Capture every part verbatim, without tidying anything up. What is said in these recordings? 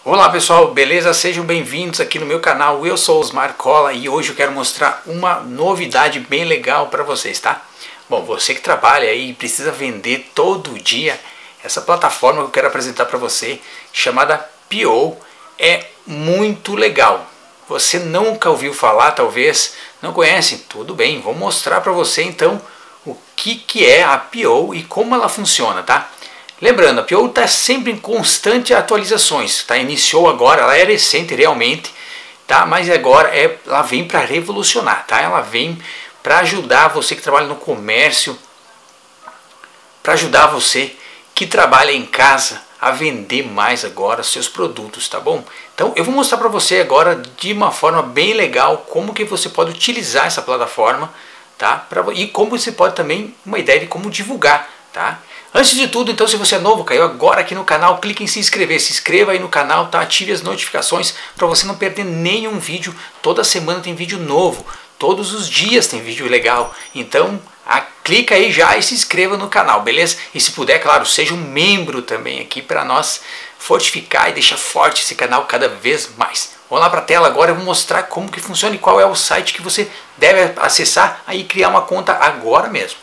Olá pessoal, beleza? Sejam bem-vindos aqui no meu canal. Eu sou Osmar Cola e hoje eu quero mostrar uma novidade bem legal para vocês, tá? Bom, você que trabalha aí e precisa vender todo dia, essa plataforma que eu quero apresentar para você, chamada P O, é muito legal. Você nunca ouviu falar, talvez, não conhece? Tudo bem, vou mostrar para você então o que, que é a P O e como ela funciona, tá? Lembrando, a P O está sempre em constante atualizações, tá? Iniciou agora, ela é recente realmente, tá? Mas agora é, ela vem para revolucionar, tá? Ela vem para ajudar você que trabalha no comércio, para ajudar você que trabalha em casa a vender mais agora seus produtos, tá bom? Então eu vou mostrar para você agora de uma forma bem legal como que você pode utilizar essa plataforma, tá? Pra, e como você pode também, uma ideia de como divulgar, tá? Antes de tudo, então, se você é novo, caiu agora aqui no canal, clique em se inscrever, se inscreva aí no canal, tá? Ative as notificações para você não perder nenhum vídeo. Toda semana tem vídeo novo, todos os dias tem vídeo legal. Então, a, clica aí já e se inscreva no canal, beleza? E se puder, claro, seja um membro também aqui para nós fortificar e deixar forte esse canal cada vez mais. Vamos lá para a tela agora, eu vou mostrar como que funciona e qual é o site que você deve acessar aí e criar uma conta agora mesmo.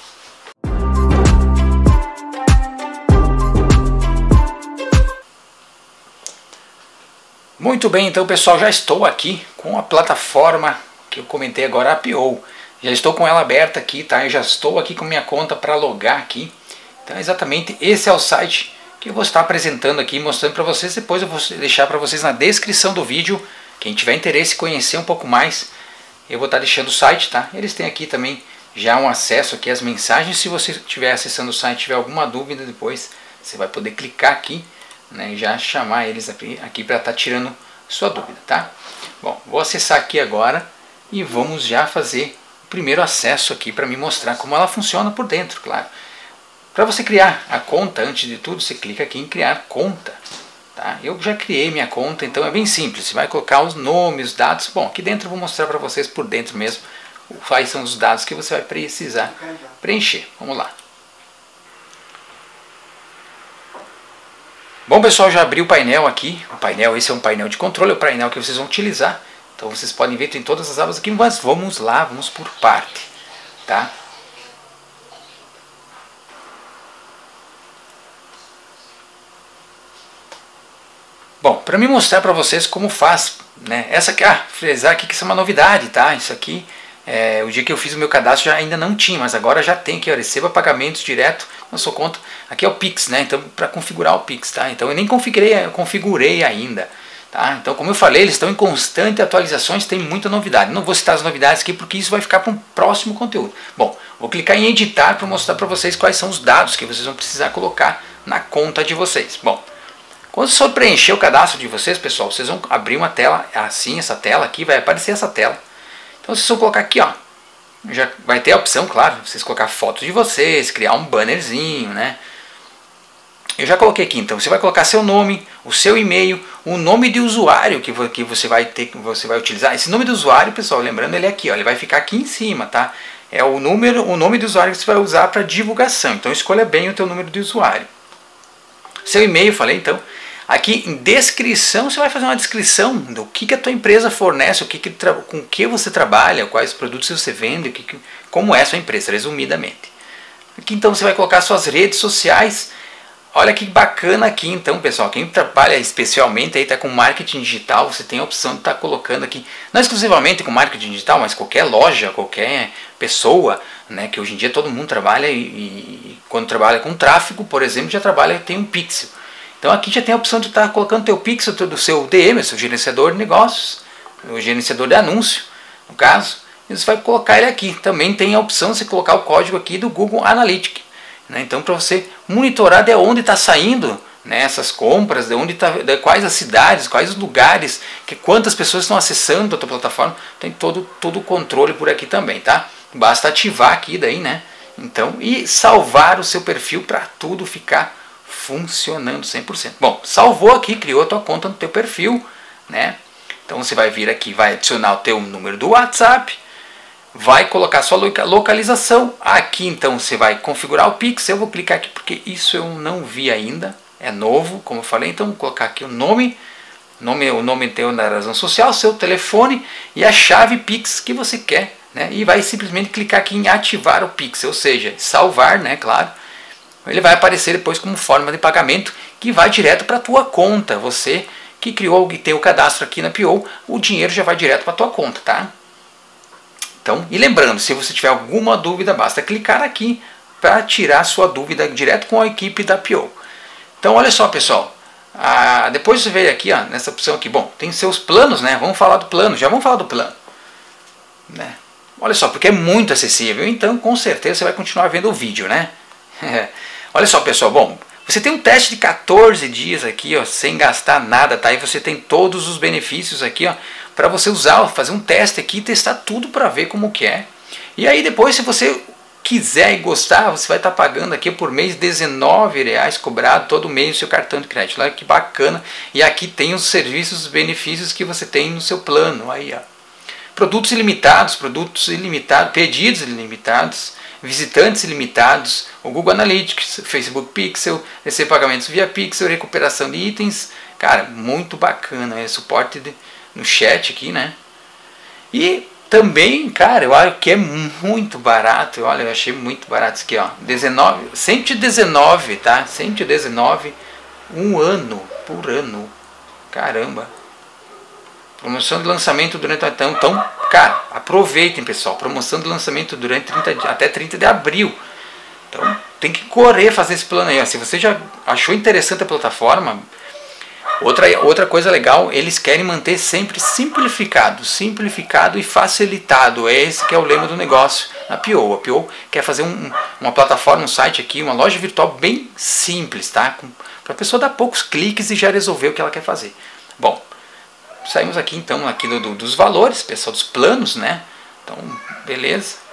Muito bem, então pessoal, já estou aqui com a plataforma que eu comentei agora, a P O. Já estou com ela aberta aqui, tá? Eu já estou aqui com minha conta para logar aqui. Então exatamente esse é o site que eu vou estar apresentando aqui, mostrando para vocês. Depois eu vou deixar para vocês na descrição do vídeo. Quem tiver interesse em conhecer um pouco mais, eu vou estar deixando o site, tá? Eles têm aqui também já um acesso aqui às mensagens. Se você estiver acessando o site, tiver alguma dúvida depois, você vai poder clicar aqui, né, e já chamar eles aqui, aqui para estar tirando sua dúvida, tá? Bom, vou acessar aqui agora e vamos já fazer o primeiro acesso aqui para me mostrar como ela funciona por dentro, claro. Para você criar a conta, antes de tudo, você clica aqui em criar conta, tá? Eu já criei minha conta, então é bem simples. Você vai colocar os nomes, os dados. Bom, aqui dentro eu vou mostrar para vocês por dentro mesmo quais são os dados que você vai precisar preencher. Vamos lá. Bom pessoal, já abri o painel aqui, o painel, esse é um painel de controle, é o painel que vocês vão utilizar, então vocês podem ver, tem todas as abas aqui, mas vamos lá, vamos por parte, tá? Bom, para me mostrar para vocês como faz, né, essa aqui, ah, frisar aqui que isso é uma novidade, tá? Isso aqui, é, o dia que eu fiz o meu cadastro já ainda não tinha, mas agora já tem aqui, ó, receba pagamentos direto na sua conta. Aqui é o Pix, né? Então para configurar o Pix, tá? Então eu nem configurei, eu configurei ainda, tá? Então como eu falei, eles estão em constante atualizações, tem muita novidade. Não vou citar as novidades aqui porque isso vai ficar para um próximo conteúdo. Bom, vou clicar em editar para mostrar para vocês quais são os dados que vocês vão precisar colocar na conta de vocês. Bom, quando você for preencher o cadastro de vocês, pessoal, vocês vão abrir uma tela assim, essa tela aqui, vai aparecer essa tela. Então vocês vão colocar aqui, ó, já vai ter a opção, claro, vocês colocar fotos de vocês, criar um bannerzinho, né? Eu já coloquei aqui, então você vai colocar seu nome, o seu e-mail, o nome de usuário que, que você vai ter, que você vai utilizar. Esse nome do usuário, pessoal, lembrando, ele é aqui, ó, ele vai ficar aqui em cima, tá? É o número, o nome do usuário que você vai usar para divulgação. Então escolha bem o teu número de usuário. Seu e-mail, falei, então. Aqui em descrição, você vai fazer uma descrição do que, que a tua empresa fornece, o que que com que você trabalha, quais produtos você vende, o que que, como é a sua empresa, resumidamente. Aqui então você vai colocar suas redes sociais. Olha que bacana aqui então, pessoal, quem trabalha especialmente aí está com marketing digital, você tem a opção de estar tá colocando aqui, não exclusivamente com marketing digital, mas qualquer loja, qualquer pessoa, né, que hoje em dia todo mundo trabalha e, e quando trabalha com tráfego, por exemplo, já trabalha, tem um pixel. Então aqui já tem a opção de estar colocando o teu pixel do seu D M, seu gerenciador de negócios, o gerenciador de anúncio, no caso, e você vai colocar ele aqui. Também tem a opção de você colocar o código aqui do Google Analytics, né? Então para você monitorar de onde está saindo, né, essas compras, de onde tá, de quais as cidades, quais os lugares, que quantas pessoas estão acessando a tua plataforma, tem todo, todo o controle por aqui também, tá? Basta ativar aqui daí, né? Então, e salvar o seu perfil para tudo ficar funcionando cem por cento. Bom, salvou aqui, criou a tua conta no teu perfil, né? Então você vai vir aqui, vai adicionar o teu número do WhatsApp, vai colocar sua localização. Aqui então você vai configurar o Pix. Eu vou clicar aqui porque isso eu não vi ainda, é novo, como eu falei. Então vou colocar aqui o nome, nome, o nome teu da razão social, seu telefone e a chave Pix que você quer, né? E vai simplesmente clicar aqui em ativar o Pix, ou seja, salvar, né? Claro. Ele vai aparecer depois como forma de pagamento que vai direto para a tua conta. Você que criou e tem o cadastro aqui na P O, o dinheiro já vai direto para a tua conta, tá? Então, e lembrando, se você tiver alguma dúvida, basta clicar aqui para tirar sua dúvida direto com a equipe da P O. Então, olha só, pessoal. Ah, depois você veio aqui, ó, nessa opção aqui. Bom, tem seus planos, né? Vamos falar do plano. Já vamos falar do plano, né? Olha só, porque é muito acessível. Então, com certeza, você vai continuar vendo o vídeo, né? Olha só, pessoal. Bom, você tem um teste de quatorze dias aqui, ó, sem gastar nada, tá? E você tem todos os benefícios aqui, ó, para você usar, fazer um teste aqui e testar tudo para ver como que é. E aí depois, se você quiser e gostar, você vai estar pagando aqui por mês dezenove reais cobrado todo mês o seu cartão de crédito. Olha que bacana. E aqui tem os serviços, os benefícios que você tem no seu plano. Aí, ó. Produtos ilimitados, produtos ilimitados, pedidos ilimitados, visitantes ilimitados, o Google Analytics, Facebook Pixel, receber pagamentos via Pixel, recuperação de itens. Cara, muito bacana. É suporte de, no chat aqui, né? E também, cara, eu acho que é muito barato. Olha, eu achei muito barato isso aqui, ó. dezenove, cento e dezenove, tá? cento e dezenove, um ano por ano. Caramba. Promoção de lançamento durante a então, então, cara, aproveitem, pessoal. Promoção de lançamento durante trinta, até trinta de abril. Então, tem que correr fazer esse plano aí, ó. Se você já achou interessante a plataforma, Outra, outra coisa legal, eles querem manter sempre simplificado, simplificado e facilitado. É esse que é o lema do negócio na P O. A P O quer fazer um, uma plataforma, um site aqui, uma loja virtual bem simples, tá? Para a pessoa dar poucos cliques e já resolver o que ela quer fazer. Bom, saímos aqui então aqui do, do, dos valores, pessoal, dos planos, né? Então, beleza.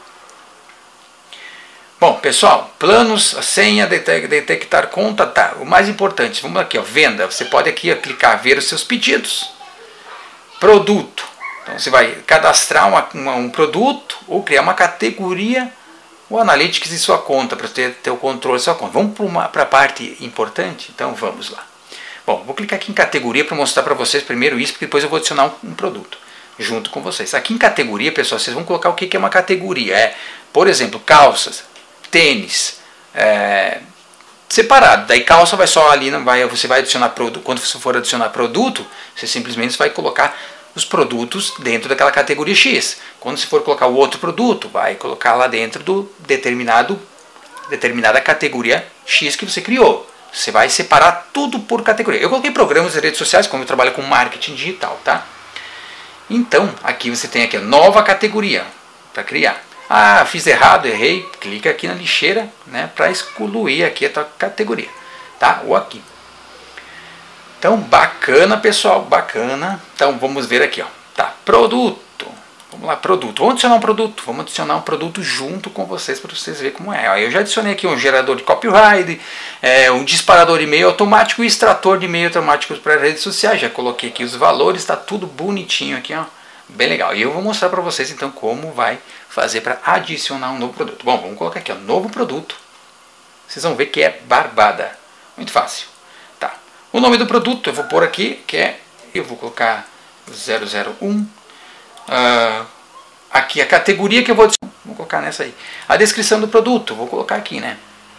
Bom, pessoal, planos, senha, detectar, contatar. O mais importante, vamos aqui, ó, venda. Você pode aqui ó, clicar, ver os seus pedidos. Produto. Então você vai cadastrar uma, uma, um produto ou criar uma categoria, o Analytics de sua conta, para ter, ter o controle da sua conta. Vamos para a parte importante? Então vamos lá. Bom, vou clicar aqui em categoria para mostrar para vocês primeiro isso, porque depois eu vou adicionar um, um produto junto com vocês. Aqui em categoria, pessoal, vocês vão colocar o que é uma categoria. É, por exemplo, calças, tênis, é, separado. Daí calça vai só ali, não vai, você vai adicionar produto. Quando você for adicionar produto, você simplesmente vai colocar os produtos dentro daquela categoria X. Quando você for colocar o outro produto, vai colocar lá dentro do determinado determinada categoria X que você criou. Você vai separar tudo por categoria. Eu coloquei programas de redes sociais, como eu trabalho com marketing digital, tá? Então, aqui você tem aqui a nova categoria para criar. Ah, fiz errado, errei, clica aqui na lixeira, né, para excluir aqui a tua categoria, tá? Ou aqui. Então, bacana, pessoal, bacana. Então, vamos ver aqui, ó. Tá, produto. Vamos lá, produto. Vamos adicionar um produto. Vamos adicionar um produto junto com vocês para vocês verem como é. Ó, eu já adicionei aqui um gerador de copyright, é, um disparador de e-mail automático e extrator de e-mail automático para redes sociais. Já coloquei aqui os valores, está tudo bonitinho aqui, ó. Bem legal. E eu vou mostrar para vocês então como vai fazer para adicionar um novo produto. Bom, vamos colocar aqui, ó, novo produto. Vocês vão ver que é barbada. Muito fácil. Tá. O nome do produto eu vou pôr aqui, que é, eu vou colocar zero zero um. Uh, aqui a categoria que eu vou adicionar, vou colocar nessa aí. A descrição do produto, vou colocar aqui, né?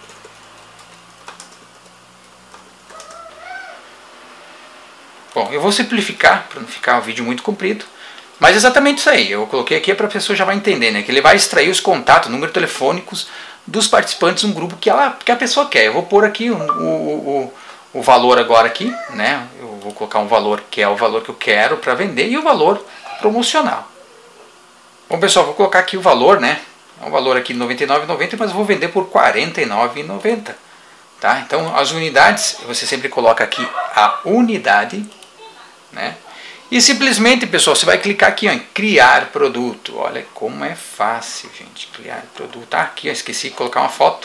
Bom, eu vou simplificar para não ficar o vídeo muito comprido. Mas exatamente isso aí, eu coloquei aqui para a pessoa já vai entender, né? Que ele vai extrair os contatos, números telefônicos dos participantes de um grupo que, ela, que a pessoa quer. Eu vou pôr aqui o, o, o, o valor agora aqui, né? Eu vou colocar um valor que é o valor que eu quero para vender e o valor promocional. Bom, pessoal, vou colocar aqui o valor, né? É um valor aqui de noventa e nove reais e noventa centavos, mas eu vou vender por quarenta e nove reais e noventa centavos. Tá? Então, as unidades, você sempre coloca aqui a unidade, né? E simplesmente, pessoal, você vai clicar aqui ó, em criar produto. Olha como é fácil, gente, criar produto. Ah, aqui, eu esqueci de colocar uma foto.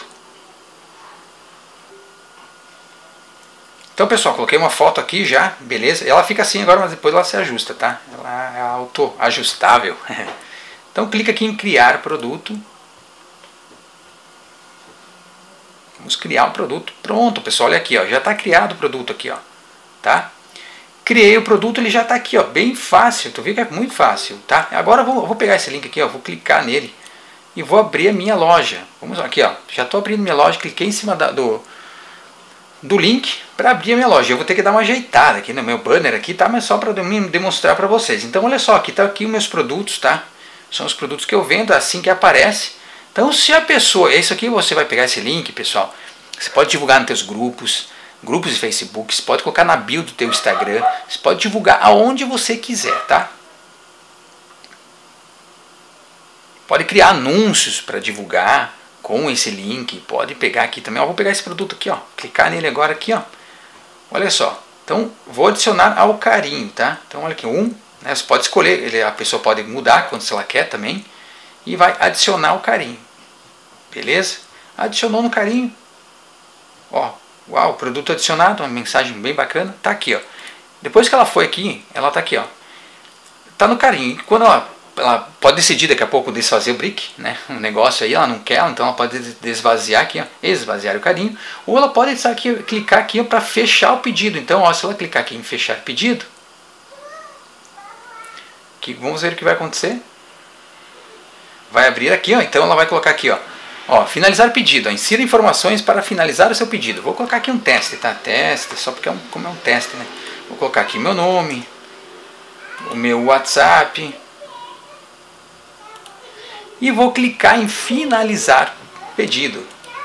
Então, pessoal, coloquei uma foto aqui já, beleza. Ela fica assim agora, mas depois ela se ajusta, tá? Ela é auto-ajustável. Então, clica aqui em criar produto. Vamos criar um produto. Pronto, pessoal, olha aqui, ó, já está criado o produto aqui, ó, tá? criei o produto, ele já está aqui, ó, bem fácil. Tu vê que é muito fácil, tá? Agora eu vou, eu vou pegar esse link aqui, ó, vou clicar nele e vou abrir a minha loja. Vamos aqui, ó, já estou abrindo minha loja, cliquei em cima da, do do link para abrir a minha loja. Eu vou ter que dar uma ajeitada aqui no meu banner aqui, tá? Mas só para demonstrar para vocês. Então olha só, aqui tá aqui os meus produtos, tá? São os produtos que eu vendo assim que aparece. Então se a pessoa, isso aqui você vai pegar esse link, pessoal. Você pode divulgar nos teus grupos, grupos de Facebook, você pode colocar na bio do teu Instagram, você pode divulgar aonde você quiser, tá? Pode criar anúncios para divulgar com esse link, pode pegar aqui também, ó, vou pegar esse produto aqui, ó, clicar nele agora aqui, ó, olha só, então vou adicionar ao carinho, tá? Então olha aqui, um, né, você pode escolher, ele, a pessoa pode mudar quando ela quer também, e vai adicionar o carinho, beleza? Adicionou no carinho, ó, uau, produto adicionado, uma mensagem bem bacana, tá aqui, ó, depois que ela foi aqui, ela tá aqui, ó, tá no carinho, quando ela ela pode decidir daqui a pouco desfazer o brick, né? Um negócio aí, ela não quer, então ela pode desvaziar aqui, ó, esvaziar o carinho, ou ela pode aqui, clicar aqui para fechar o pedido. Então, ó, se ela clicar aqui em fechar pedido, que, vamos ver o que vai acontecer. Vai abrir aqui, ó, então ela vai colocar aqui, ó, ó finalizar pedido, ó, insira informações para finalizar o seu pedido. Vou colocar aqui um teste, tá? Teste, só porque é um, como é um teste, né? Vou colocar aqui meu nome, o meu WhatsApp, e vou clicar em finalizar pedido.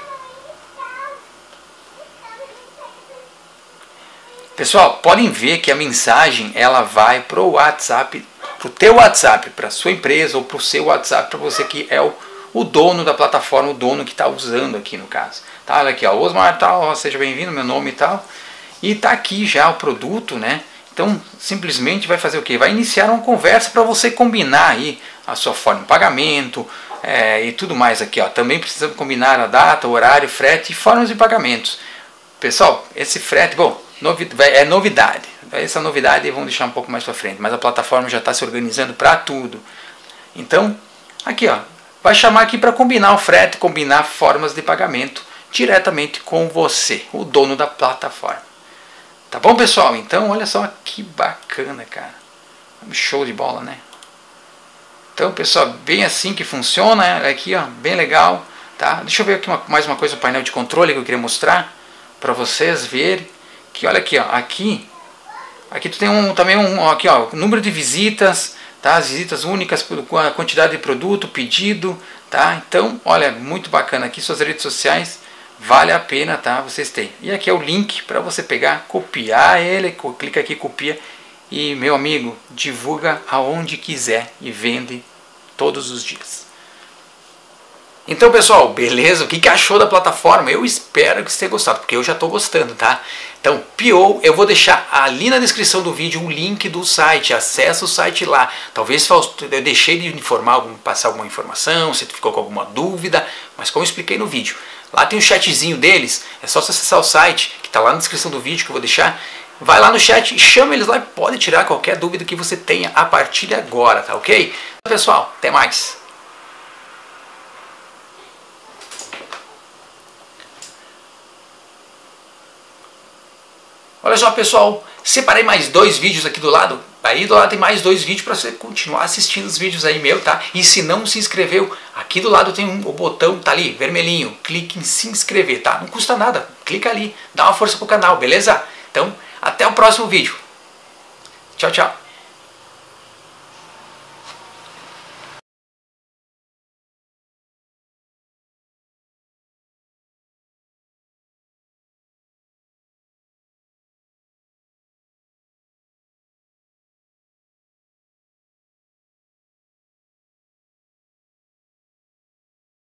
Pessoal, podem ver que a mensagem ela vai para o WhatsApp, para o teu WhatsApp, para a sua empresa ou para o seu WhatsApp, para você que é o, o dono da plataforma, o dono que está usando aqui no caso. Tá, olha aqui, ó, Osmar tal, ó, seja bem-vindo, meu nome e tal. E tá aqui já o produto, né? Então, simplesmente vai fazer o quê? Vai iniciar uma conversa para você combinar aí a sua forma de pagamento é, e tudo mais aqui, ó. Também precisamos combinar a data, o horário, frete e formas de pagamentos. Pessoal, esse frete, bom, novi é novidade. Essa novidade vamos deixar um pouco mais para frente, mas a plataforma já está se organizando para tudo. Então, aqui, ó, vai chamar aqui para combinar o frete, combinar formas de pagamento diretamente com você, o dono da plataforma. Tá bom, pessoal? Então, olha só que bacana, cara. Show de bola, né? Então, pessoal, bem assim que funciona. Aqui, ó, bem legal, tá? Deixa eu ver aqui uma, mais uma coisa, o painel de controle que eu queria mostrar para vocês verem. Que olha aqui, ó, aqui, aqui tu tem um também um aqui, ó, número de visitas, tá? As visitas únicas, a quantidade de produto, pedido, tá? Então, olha, muito bacana aqui suas redes sociais. Vale a pena, tá? Vocês têm. E aqui é o link para você pegar, copiar ele, clica aqui, copia e, meu amigo, divulga aonde quiser e vende todos os dias. Então, pessoal, beleza? O que, que achou da plataforma? Eu espero que você tenha gostado, porque eu já estou gostando, tá? Então, P O, eu vou deixar ali na descrição do vídeo um link do site, acessa o site lá. Talvez eu deixei de informar, passar alguma informação, se ficou com alguma dúvida, mas como eu expliquei no vídeo, lá tem o chatzinho deles, é só você acessar o site, que está lá na descrição do vídeo que eu vou deixar. Vai lá no chat e chama eles lá e pode tirar qualquer dúvida que você tenha a partir de agora, tá ok? Então, pessoal, até mais! Olha só, pessoal, separei mais dois vídeos aqui do lado. Aí do lado tem mais dois vídeos para você continuar assistindo os vídeos aí meu, tá? E se não se inscreveu, aqui do lado tem um, o botão, tá ali, vermelhinho. Clique em se inscrever, tá? Não custa nada. Clica ali, dá uma força pro canal, beleza? Então, até o próximo vídeo. Tchau, tchau.